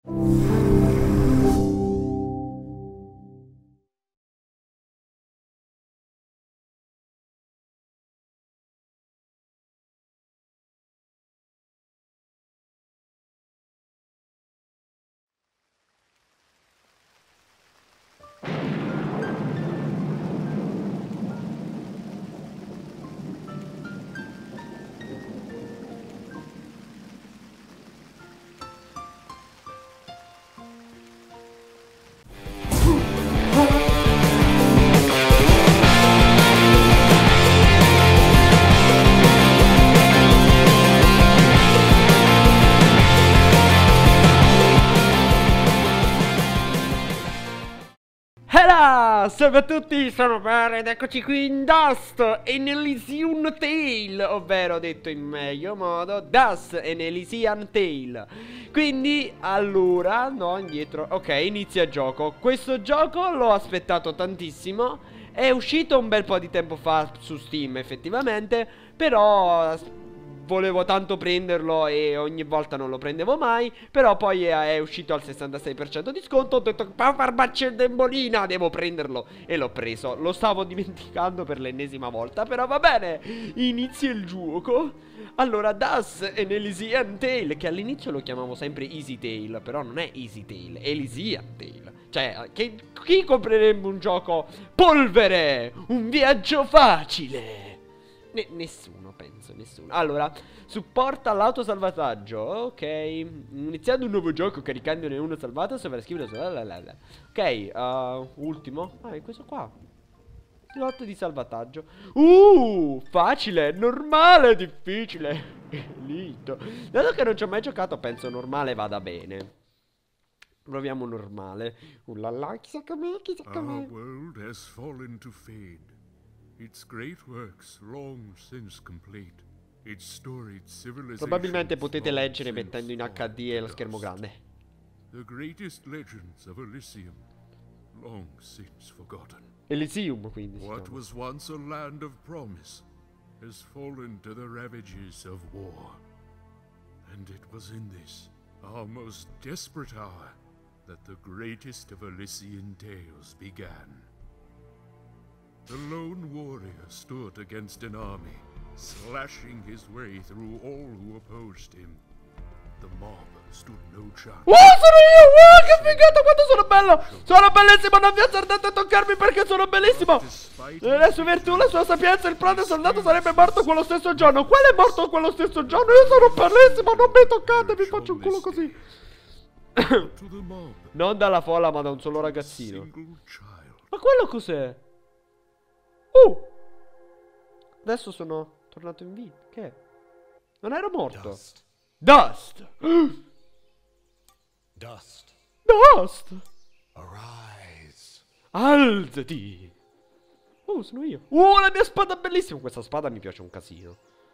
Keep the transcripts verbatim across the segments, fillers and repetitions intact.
Salve a tutti, sono Bare ed eccoci qui in Dust and Elysian Tale, ovvero detto in meglio modo Dust and Elysian Tale. Quindi allora, no indietro, ok, inizia il gioco. Questo gioco l'ho aspettato tantissimo, è uscito un bel po' di tempo fa su Steam effettivamente, però volevo tanto prenderlo e ogni volta non lo prendevo mai. Però poi è, è uscito al sessantasei per cento di sconto. Ho detto, per farmaci il dembolina, devo prenderlo. E l'ho preso. Lo stavo dimenticando per l'ennesima volta, però va bene. Inizia il gioco. Allora, Dust and Elysian Tale, che all'inizio lo chiamavo sempre Easy Tale, però non è Easy Tale, è Elysian Tale. Cioè, che, chi comprerebbe un gioco polvere? Un viaggio facile? Ne nessuno, penso, nessuno. Allora, supporta l'autosalvataggio. Ok, iniziando un nuovo gioco caricandone uno salvato, sovrascrivere. Ok, uh, ultimo. Ah, è questo qua. Slot di salvataggio. Uh, facile, normale, difficile. Elito. Dato che non ci ho mai giocato, penso normale vada bene. Proviamo normale. Ullala, chissà com'è, chissà com'è. Our world has fallen to fade. Its great works long since complete. Its storied civilization. Probabilmente potete leggere mettendo in H D e lo schermo grande. The greatest legends of Elysium, long since forgotten. Elysium, quindi. What was once a land of promise has fallen to the ravages of war. And it was in this, our most desperate hour, that the greatest of Elysian tales began. The lone warrior stood against an army, slashing his way through all who opposed him. The mob stood no chance. Wow, sono io! Wow, che figata! Quanto sono bello! Sono bellissimo! Non vi azzardate a toccarmi perché sono bellissimo! Le sue virtù, la sua sapienza, il prode soldato sarebbe morto quello stesso giorno. Quale è morto quello stesso giorno? Io sono bellissimo! Non mi toccate, vi faccio un culo così! Non dalla folla, ma da un solo ragazzino. Ma quello cos'è? Uh! Adesso sono tornato in vita. Che è? Non ero morto. Dust. Dust. Dust. Dust. Arise. Alzati. Oh, sono io. Oh, la mia spada è bellissima. Questa spada mi piace un casino.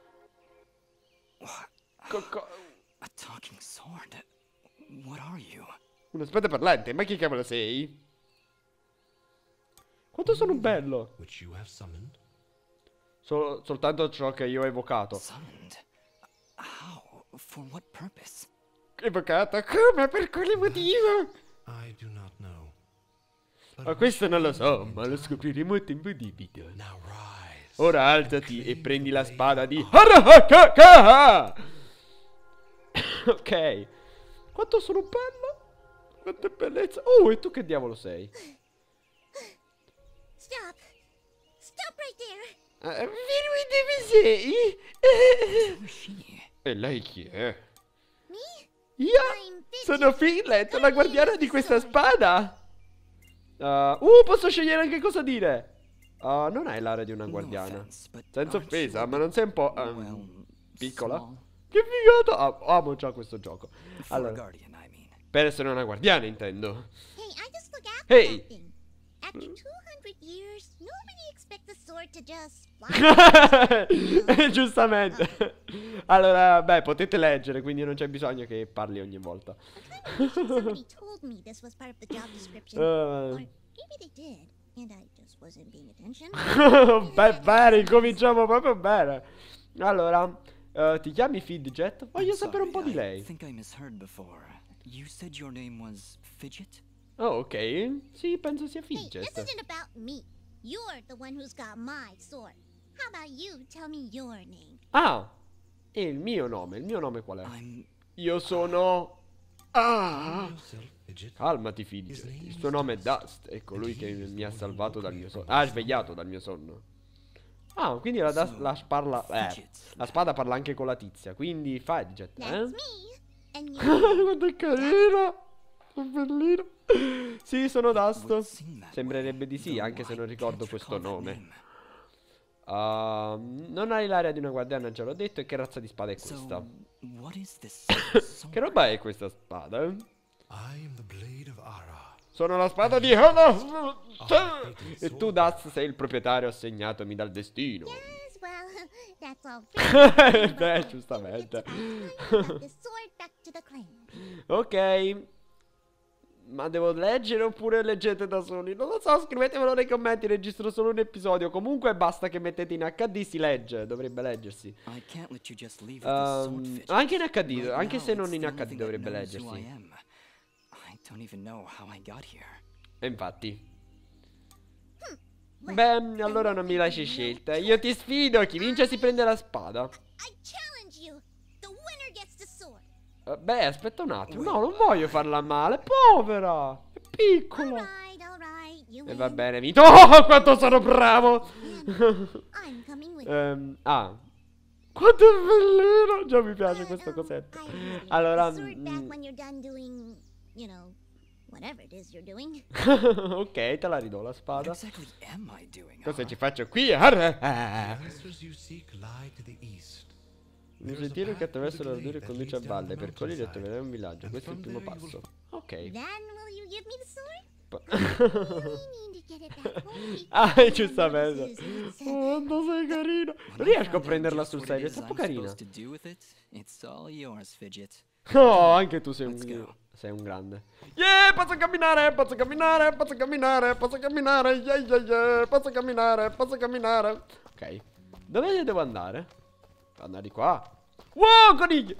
Co co A talking sword. What are you? Una spada parlante. Ma chi cavolo sei? Quanto sono bello. Which you have summoned? Sol soltanto ciò che io ho evocato. Summoned? How? For what purpose? Evocato? Come? Per quale motivo? I do not know. Ma questo non lo so, ma lo scopriremo a tempo di vita. Now rise. Ora alzati e prendi la spada di Harahakaka! Ok. Quanto sono bello? Quanta bellezza. Oh, e tu che diavolo sei? Stop! Stop right there! Uh, dove sei? Who is she? E lei chi è? Me? Io I'm sono Finlet, la guardiana di questa spada. Uh, uh, posso scegliere anche cosa dire. Uh, non hai l'aria di una guardiana. Senza offesa, ma non sei un po' um, piccola? Che figata! Ah, amo già questo gioco. Allora, per essere una guardiana intendo. Hey, I just look after Hey. that thing. After two hundred years, nobody expects the sword to just fly. Giustamente. Allora, beh, potete leggere, quindi non c'è bisogno che parli ogni volta. I wish somebody told me this was part of the job description. Uh. Or maybe they did, and I just wasn't paying attention. Beh, bene, cominciamo proprio bene. Allora, Uh, ti chiami Fidget? Voglio I'm sapere un po' sorry, di I lei. think I misheard before. You said your name was Fidget? Oh, ok. Sì, penso sia Hey, this Fidget. isn't about me. You're the one who's got my sword. How about you tell me your name? Ah, e il mio nome. Il mio nome qual è? I'm... Io sono... Ah! Yourself, Fidget. Calmati, Fidget. Il suo nome è Dust. È colui che mi ha salvato dal mio sonno. Ah, svegliato dal mio sonno. Ah, quindi la, Dust, la, parla, eh, la spada parla anche con la tizia. Quindi Fidget, That's eh? me. And you. Guarda che carino. È bellino. Sì, sono Dust. would seem that Sembrerebbe di way, sì, though anche se I non ricordo can't questo recall that nome. name. Uh, non hai l'aria di una guardiana, già l'ho detto. E che razza di spada è So, questa? what is this Che sword? roba è questa spada? I am the blade of Ara. Sono la spada di Hana. E tu, Dust, sei il proprietario assegnatomi dal destino. Yes, well, that's all. pretty Beh, good. giustamente. It's about time we got the sword back to the clan. Ok. Ma devo leggere oppure leggete da soli? Non lo so, scrivetemelo nei commenti, registro solo un episodio. Comunque basta che mettete in acca di, si legge, dovrebbe leggersi. I can't let you just leave with this sword, Ehm, Fidget. anche in acca di, Right anche now, se non it's in the acca only di thing that dovrebbe knows who I leggersi. am. I don't even know how I got here. E infatti. Beh, allora non mi lasci scelta. Io ti sfido, chi vince si prende la spada. I challenge you. The winner gets the sword. Eh, Beh, aspetta un attimo. No, non voglio farla male. Povera. È piccola. Alright, alright. You E win. va bene, vinto. Oh, quanto sono bravo. I'm coming with you. Ehm, ah. Quanto è bellino. Già mi piace But, questo um, cosetto. I need Allora, the sword back mm, when you're done doing, you know, whatever it is you're doing. ok, te la ridò la What spada. exactly am I doing? Cosa Ara? ci faccio qui? Arre. The Ah. answers you seek lie to the east. Un There's a sentiero che path attraverso through la the radura e glade conduce a that leads down valle. the Per quelli mountainside. troverai un villaggio. And Questo è il from primo there you will passo. Ok. Then will you give me the sword? Pa- We need to get it back home Ah, before giustamente. anyone notices. Oh, quanto sei carino. When Non I riesco a find out prenderla just sul what it serio, è is troppo I'm carina. supposed to do with it, it's all yours, Fidget. Oh, anche tu sei Let's un, go. sei un grande. Yeah, posso camminare, posso camminare, posso camminare, posso camminare, yeah, yeah, yeah, posso camminare, posso camminare. Ok, dove devo andare? Devo andare di qua. Wow, conigli!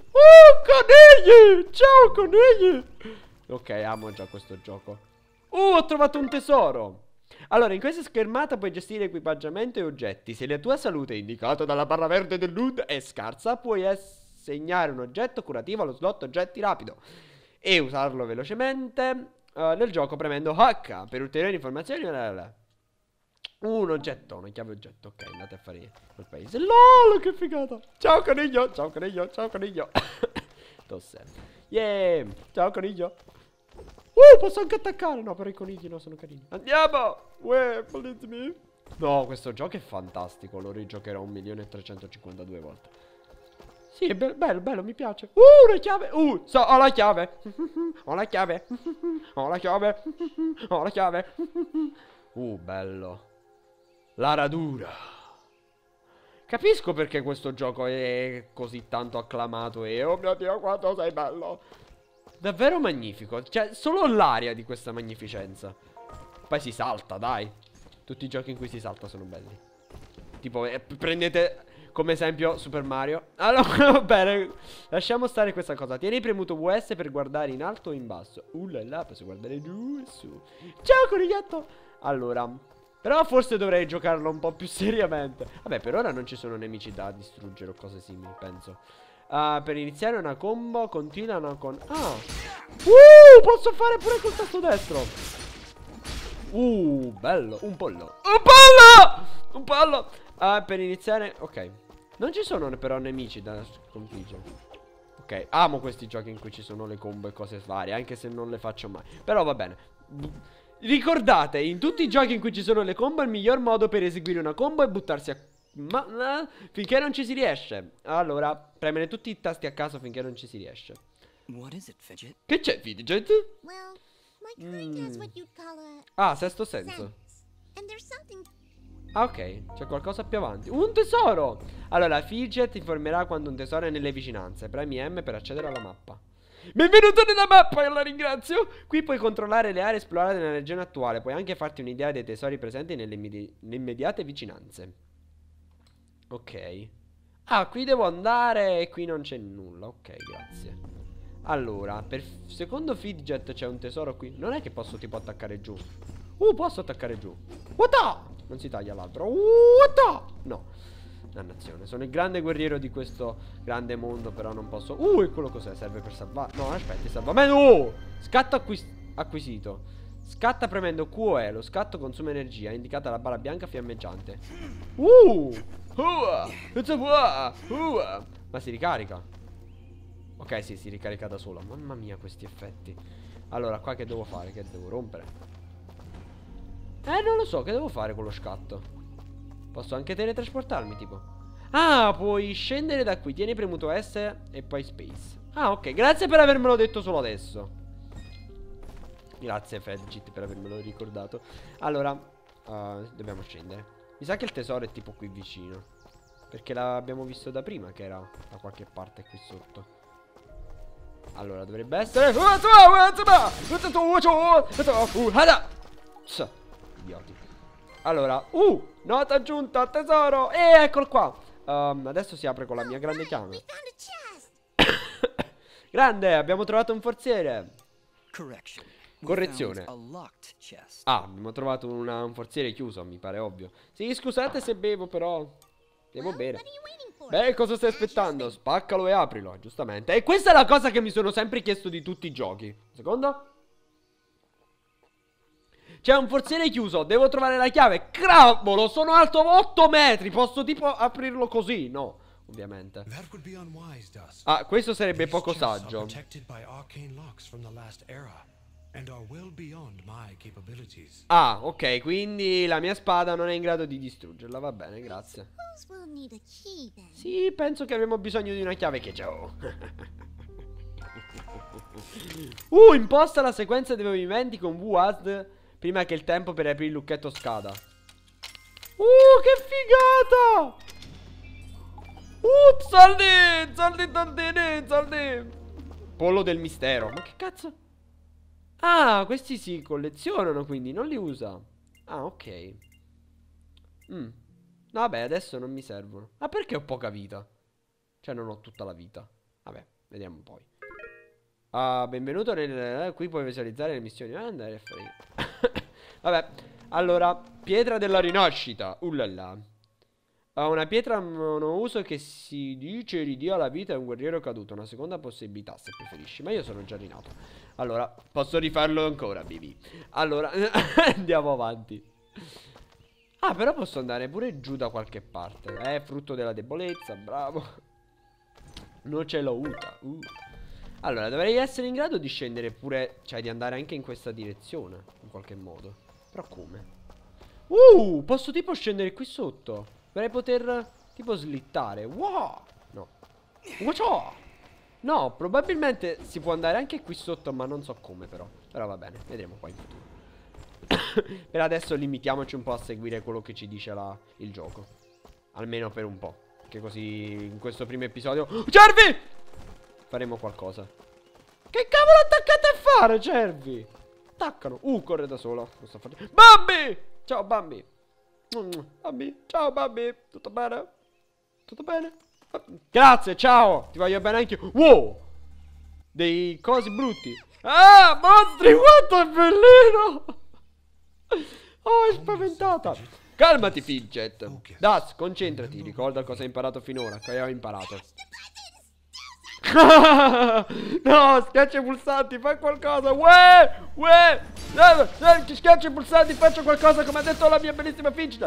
Oh, conigli! Ciao, conigli! Ok, amo già questo gioco. Uh, ho trovato un tesoro. Allora, in questa schermata puoi gestire equipaggiamento e oggetti. Se la tua salute, indicata dalla barra verde del L U D, è scarsa, puoi assegnare un oggetto curativo allo slot oggetti rapido e usarlo velocemente eh, nel gioco premendo H per ulteriori informazioni. la, la, la. Un oggetto, una chiave oggetto. Ok, andate a fare quel paese. LOL, che figata. Ciao coniglio, ciao coniglio, ciao coniglio. Tosse. Yeah, ciao coniglio. Uh, posso anche attaccare. No, però i conigli no, sono carini. Andiamo. Uè, please me. No, questo gioco è fantastico. Lo rigiocherò un milione e trecentocinquantadue volte. Sì, è be bello, bello, mi piace. Uh, una chiave. Uh, so, ho la chiave. Ho la chiave. Ho la chiave. Ho la chiave. Uh, bello. La radura. Capisco perché questo gioco è così tanto acclamato e oh mio Dio quanto sei bello. Davvero magnifico. Cioè solo l'aria di questa magnificenza. Poi si salta, dai. Tutti i giochi in cui si salta sono belli. Tipo eh, prendete come esempio Super Mario. Allora va bene. Lasciamo stare questa cosa. Tieni premuto W S per guardare in alto o in basso. Uh là là, posso guardare giù e su. Ciao coniglietto. Allora però forse dovrei giocarlo un po' più seriamente. Vabbè, per ora non ci sono nemici da distruggere o cose simili, penso. Uh, per iniziare una combo, continuano con... Ah! Uh, posso fare pure col tasto destro. Uh, bello. Un pollo. Un pollo! Un pollo! Uh, per iniziare... Ok. Non ci sono però nemici da sconfiggere. Ok, amo questi giochi in cui ci sono le combo e cose varie, anche se non le faccio mai. Però va bene. Ricordate, in tutti i giochi in cui ci sono le combo, il miglior modo per eseguire una combo è buttarsi a... Ma... eh, finché non ci si riesce. Allora, premere tutti i tasti a caso finché non ci si riesce. What is it, Fidget? Che c'è, Fidget? Well, my kind has what you'd call a Ah, sesto senso. sense. And there's something. Ah, ok, c'è qualcosa più avanti. Un tesoro! Allora, Fidget informerà quando un tesoro è nelle vicinanze. Premi M per accedere alla mappa. Benvenuto nella mappa, io la ringrazio. Qui puoi controllare le aree esplorate nella regione attuale. Puoi anche farti un'idea dei tesori presenti nelle, immedi nelle immediate vicinanze. Ok. Ah, qui devo andare e qui non c'è nulla. Ok, grazie. Allora, per secondo Fidget c'è un tesoro qui. Non è che posso tipo attaccare giù. Uh, posso attaccare giù. What the? Non si taglia l'altro. What the? No. Dannazione, sono il grande guerriero di questo grande mondo, però non posso. Uh, e quello cos'è? Serve per salvare. No, aspetta, salvamento. Oh! Scatto acquis acquisito. Scatta premendo Q o E. Lo scatto consuma energia, indicata la barra bianca fiammeggiante. Uh! Uh! Uh! Ma si ricarica? Ok, sì, si ricarica da sola. Mamma mia, questi effetti. Allora, qua che devo fare? Che devo rompere? Eh, non lo so, che devo fare con lo scatto? Posso anche teletrasportarmi, tipo. Ah, puoi scendere da qui. Tieni premuto S e poi space. Ah, ok, grazie per avermelo detto solo adesso. Grazie Fedgit per avermelo ricordato. Allora, uh, dobbiamo scendere. Mi sa che il tesoro è tipo qui vicino, perché l'abbiamo visto da prima che era da qualche parte qui sotto. Allora, dovrebbe essere... Idioti. Allora, uh, nota aggiunta, tesoro. E eccolo qua. um, Adesso si apre con la mia grande chiave. Grande, abbiamo trovato un forziere. Correction. Correzione. A locked chest. Ah, abbiamo trovato una, un forziere chiuso, mi pare ovvio. Sì, scusate se bevo, però devo bere. Beh, cosa stai aspettando? Spaccalo e aprilo, giustamente. E questa è la cosa che mi sono sempre chiesto di tutti i giochi. Secondo? C'è un forziere chiuso, devo trovare la chiave. Cavolo, sono alto otto metri. Posso tipo aprirlo così? No, ovviamente. Ah, questo sarebbe poco saggio. Ah, ok, quindi la mia spada non è in grado di distruggerla. Va bene, grazie. Sì, penso che avremo bisogno di una chiave che c'ho. Uh, imposta la sequenza dei movimenti con V A S D prima che il tempo per aprire il lucchetto scada. Uh, che figata! Uh, soldi! Soldi, soldini, soldi! Pollo del mistero. Ma che cazzo? Ah, questi si collezionano, quindi non li usa. Ah, ok. Mm. Vabbè, adesso non mi servono. Ah, perché ho poca vita? Cioè, non ho tutta la vita. Vabbè, vediamo poi. Ah, benvenuto nel... Eh, qui puoi visualizzare le missioni. Ah, andare a fare... Vabbè, allora, pietra della rinascita. Ullala. Ha una pietra monouso che si dice ridia la vita a un guerriero caduto. Una seconda possibilità se preferisci. Ma io sono già rinato. Allora, posso rifarlo ancora, baby. Allora, andiamo avanti. Ah, però posso andare pure giù da qualche parte. È frutto della debolezza, bravo. Non ce l'ho avuta. uh. Allora, dovrei essere in grado di scendere pure. Cioè, di andare anche in questa direzione, in qualche modo. Però come? Uh, posso tipo scendere qui sotto. Dovrei poter tipo slittare. Wow. No. Wow. No, probabilmente si può andare anche qui sotto, ma non so come però. Però va bene, vedremo poi in futuro. Per adesso limitiamoci un po' a seguire quello che ci dice la, il gioco. Almeno per un po'. Che così in questo primo episodio... Oh, cervi! Faremo qualcosa. Che cavolo attaccate a fare, cervi? Attaccano. Uh, corre da solo. Lo sto facendo. Bambi! Ciao, Bambi. Bambi, ciao Bambi. Tutto bene? Tutto bene? Grazie, ciao. Ti voglio bene anche io. Wow! Dei cosi brutti. Ah, mostri, quanto è bellino. Oh, è spaventata. Calmati, Fidget. Das, concentrati. Ricorda cosa hai imparato finora. Che ho imparato. No, schiaccia i pulsanti, fai qualcosa. Uè, uè, eh, schiaccia i pulsanti, faccio qualcosa come ha detto la mia bellissima Fidget.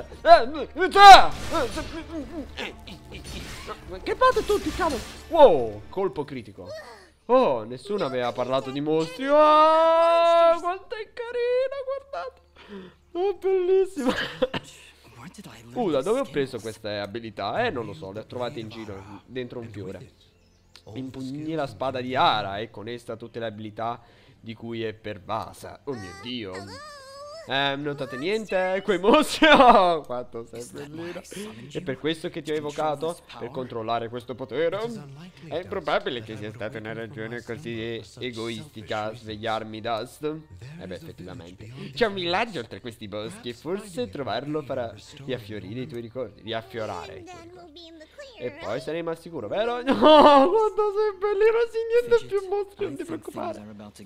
Che fate tutti, cavolo? Wow, colpo critico. Oh, nessuno aveva parlato di mostri. Oh, quanto è carina, guardate. Oh, bellissima. Uh, da dove ho preso queste abilità? Eh, non lo so, le ho trovate in giro, dentro un fiore. Impugni la spada di Ara e con essa tutte le abilità di cui è pervasa. Oh mio Dio. Eh, notate niente? Quei mostri. Oh, quanto sei bellina. È per questo che ti ho evocato? Per controllare questo potere? È improbabile che sia stata una ragione così egoistica a svegliarmi, Dust. Eh beh, effettivamente. C'è un villaggio oltre questi boschi e forse trovarlo farà riaffiorire i tuoi ricordi. Riaffiorare i tuoi ricordi. E poi saremo al sicuro, vero? No, quanto sei bellino, sì, niente più mostri, non ti preoccupare.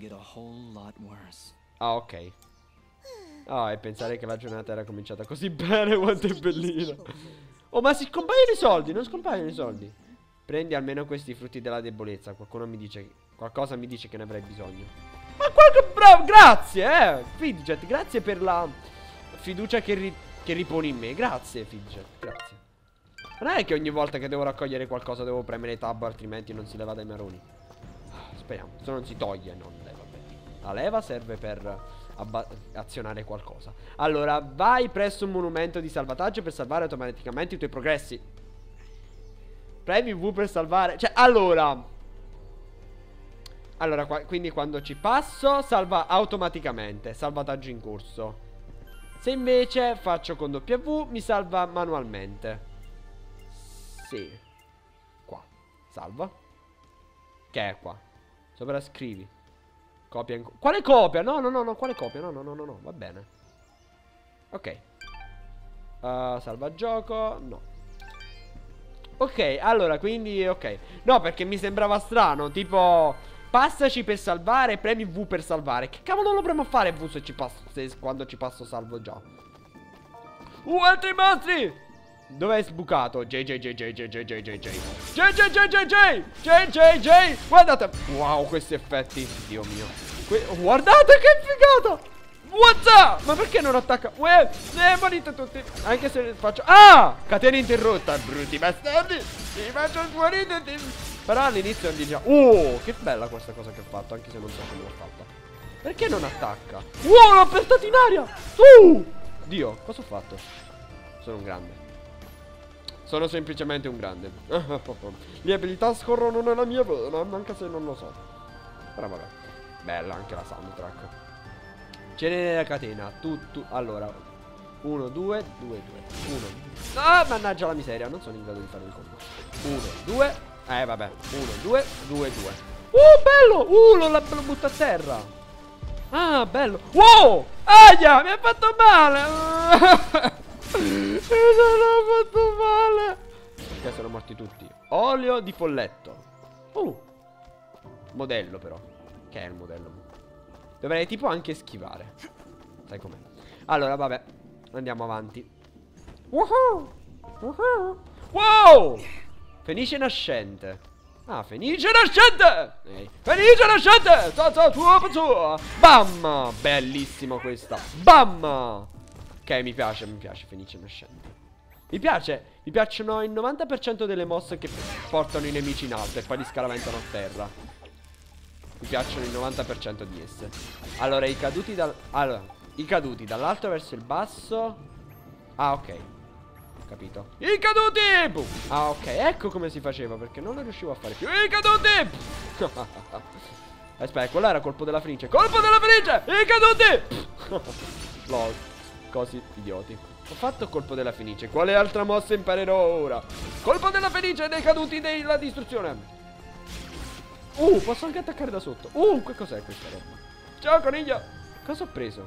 Ah, ok. Ah, e pensare che la giornata era cominciata così bene, quanto è bellino. Oh, ma si scompaiono i soldi, non scompaiono i soldi. Prendi almeno questi frutti della debolezza. Qualcuno mi dice, qualcosa mi dice che ne avrei bisogno. Ma qualche bravo, grazie, eh Fidget, grazie per la fiducia che, ri che riponi in me. Grazie, Fidget, grazie. Non è che ogni volta che devo raccogliere qualcosa devo premere tab, altrimenti non si leva dai maroni. Speriamo, se non si toglie, non leva. La leva serve per azionare qualcosa. Allora, vai presso un monumento di salvataggio per salvare automaticamente i tuoi progressi. Premi V per salvare. Cioè, allora Allora, qua, quindi quando ci passo salva automaticamente. Salvataggio in corso. Se invece faccio con W mi salva manualmente. Sì. Qua. Salva. Che è qua? Sopra scrivi. Copia in... Quale copia? No, no, no, no, quale copia? No, no, no, no, no, va bene. Ok. uh, Salva gioco. No. Ok, allora, quindi, ok. No, perché mi sembrava strano. Tipo, passaci per salvare, premi V per salvare. Che cavolo dovremmo fare V se ci passo, se quando ci passo salvo già? Uh, altri mostri! Dove è sbucato? J J J J J J J J J J J J J J J J J. Guardate. Wow, questi effetti. Dio mio. Que Guardate che figata. What's up? Ma perché non attacca? Uè, eh, morite tutti. Anche se faccio... Ah! Catena interrotta. Brutti bastardi. Ti faccio guarire. Ti... Però all'inizio non dice... Oh, che bella questa cosa che ho fatto. Anche se non so come l'ho fatta. Perché non attacca? Wow, l'ho portato in aria. Uh! Dio, cosa ho fatto? Sono un grande. Sono semplicemente un grande. Le abilità scorrono nella mia vena, anche se non lo so. Però vabbè. Bella anche la soundtrack. Genere della catena. Tu, tu. Allora. uno, due, due, due. uno. Ah, mannaggia la miseria. Non sono in grado di fare il combo. uno, due. Eh, vabbè. uno, due, due, due. Uh, bello. Uh, lo, lo butto a terra. Ah, bello. Wow. Aia, mi ha fatto male. Mi sono fatto male. Perché sono morti tutti. Olio di folletto. Uh. Modello però. Che è il modello? Dovrei tipo anche schivare. Sai com'è. Allora vabbè. Andiamo avanti. Woohoo! Woohoo! Wow! Fenice nascente. Ah, fenice nascente. Ehi. Fenice nascente. Za, za, tua, tua. Bam. Bellissimo questa. Bam. Ok, mi piace, mi piace Fenice nascente. Mi piace, mi piacciono il novanta per cento delle mosse che portano i nemici in alto e poi li scaraventano a terra. Mi piacciono il novanta per cento di esse. Allora, i caduti dal... Allora, i caduti dall'alto verso il basso. Ah, ok. Ho capito. I caduti! Boom. Ah, ok, ecco come si faceva, perché non lo riuscivo a fare più. I caduti! Aspetta, quello era colpo della Fenice. Colpo della Fenice! I caduti! Lol. Cosi idioti. Ho fatto colpo della Fenice. Quale altra mossa imparerò ora? Colpo della Fenice dei caduti della distruzione. Uh, posso anche attaccare da sotto. Uh, che cos'è questa roba? Ciao coniglio. Cosa ho preso?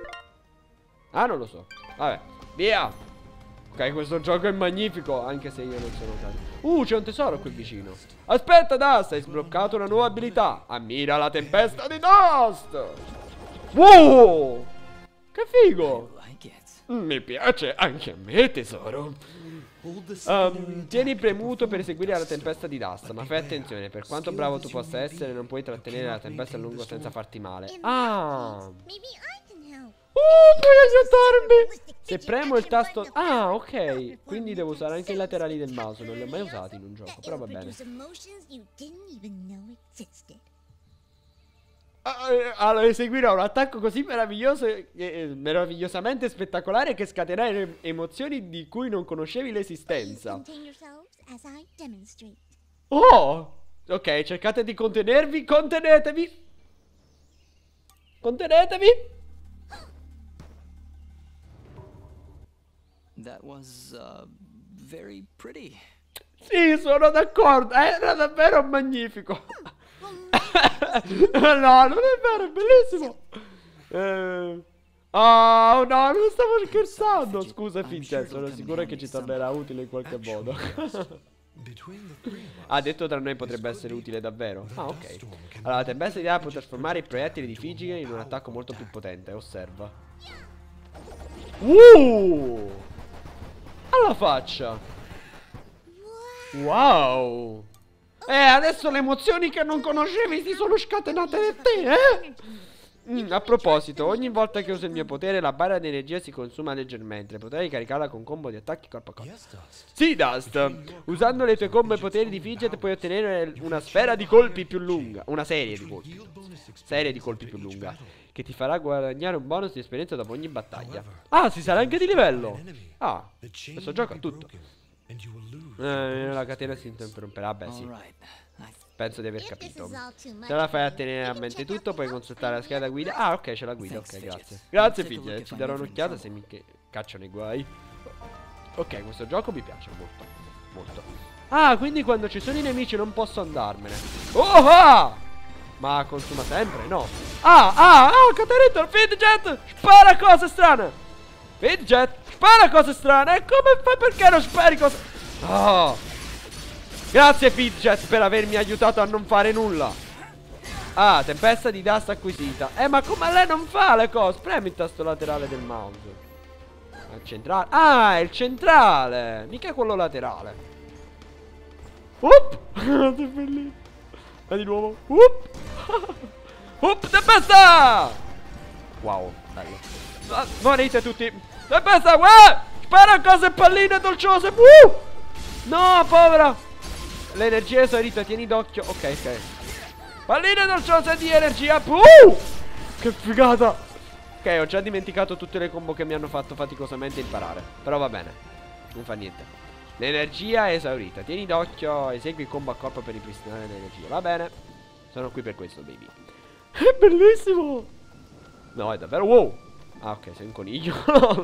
Ah, non lo so. Vabbè, via. Ok, questo gioco è magnifico. Anche se io non sono caso. Uh, c'è un tesoro qui vicino. Aspetta, Dust, hai sbloccato una nuova abilità. Ammira la tempesta di Dust. Wow, che figo. Mi piace anche a me, tesoro. um, Tieni premuto per eseguire la tempesta di Dust. Ma fai attenzione, per quanto bravo tu possa essere, non puoi trattenere la tempesta a lungo senza farti male. Ah, uh, puoi aiutarmi. Se premo il tasto... Ah, ok. Quindi devo usare anche i laterali del mouse. Non li ho mai usati in un gioco, però va bene. Allora eseguirò un attacco così meraviglioso eh, meravigliosamente spettacolare che scatenerà emozioni di cui non conoscevi l'esistenza. Oh! Ok, cercate di contenervi. Contenetevi. Contenetevi. That was uh, very pretty. Sì, sono d'accordo. Era davvero magnifico. No, non è vero, è bellissimo. Eh... Oh no, non stavo scherzando. Scusa Fidget, sono sicuro che ci tornerà utile in qualche modo. Ha detto tra noi potrebbe essere utile davvero. Ah, ok. Allora, la tempesta di può trasformare i proiettili di Figure in un attacco molto più potente. Osserva. Uh! Alla faccia. Wow. Eh, adesso le emozioni che non conoscevi si sono scatenate in te, eh? Mm, a proposito, ogni volta che uso il mio potere la barra di energia si consuma leggermente. Potrei caricarla con combo di attacchi corpo a corpo. Sì, Dust. Usando le tue combo e poteri di Fidget puoi ottenere una sfera di colpi più lunga. Una serie di colpi. Serie di colpi più lunga, che ti farà guadagnare un bonus di esperienza dopo ogni battaglia. Ah, si sarà anche di livello. Ah, questo gioco ha tutto. Eh, la catena si interromperà. Beh, sì. Penso di aver capito. Se la fai a tenere a mente tutto, puoi consultare la scheda guida. Ah, ok, c'è la guida. Ok, grazie. Grazie, figlia. Ci darò un'occhiata se mi cacciano i guai. Ok, questo gioco mi piace molto. Molto. Ah, quindi quando ci sono i nemici non posso andarmene. Oh, ah! Ma consuma sempre? No. Ah, ah, ah, Caterina, Fidget! Spara cose strane! Fidget, spara cose strane! E come fai, perché non spari cose? Oh! Grazie Fidget per avermi aiutato a non fare nulla. Ah, tempesta di dust acquisita. Eh, ma come lei non fa le cose? Premi il tasto laterale del mouse. Il centrale. Ah, è il centrale. Mica è quello laterale. Up. Che bellissimo. Ma di nuovo. Up. Up, tempesta. Wow, bello. Ah, morite tutti. Tempesta, uè. Spara cose palline dolciose. Uh. No, povera. L'energia esaurita, tieni d'occhio. Ok, ok. Palline dolciose di energia. Uh! Che figata. Ok, ho già dimenticato tutte le combo che mi hanno fatto faticosamente imparare. Però va bene, non fa niente. L'energia è esaurita, tieni d'occhio. Esegui il combo a corpo per ripristinare l'energia. Va bene, sono qui per questo, baby. È bellissimo. No, è davvero. Wow. Ah, ok, sei un coniglio.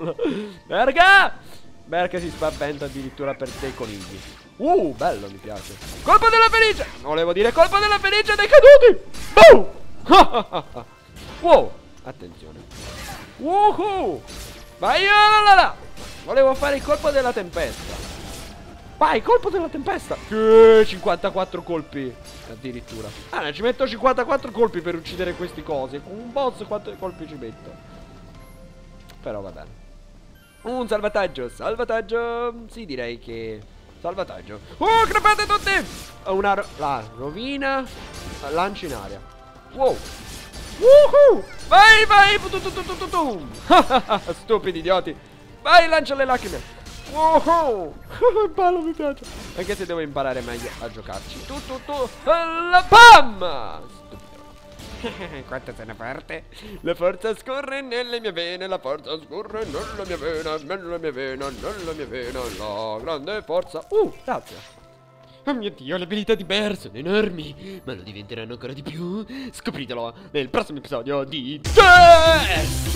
Berga. Berga si spaventa addirittura per dei conigli. Uh, bello, mi piace. Colpo della felice. Volevo dire colpo della felice dei caduti. Boom. Wow, attenzione. Woohoo. Vai, là, là, là. Volevo fare il colpo della tempesta. Vai, colpo della tempesta. Che cinquantaquattro colpi addirittura. Ah, ne ci metto cinquantaquattro colpi per uccidere questi cosi. Con un boss quanti colpi ci metto? Però va bene. Un salvataggio, salvataggio. Sì, direi che salvataggio. Oh, crepate tutti. Una ro la rovina. Lancio in aria. Wow. Woohoo. Vai, vai. Stupidi idioti. Vai, lancia le lacrime. Woohoo. Bello, mi piace. Anche se devo imparare meglio a giocarci. Tu, tu, tu. La bam. Stupido. Quanto sei forte. La forza scorre nelle mie vene. La forza scorre nella mia vena. Nella mia vena. Nella mia vena. La grande forza. Uh, grazie. Oh mio Dio, le abilità di Bear sono enormi, ma lo diventeranno ancora di più. Scopritelo nel prossimo episodio di Test.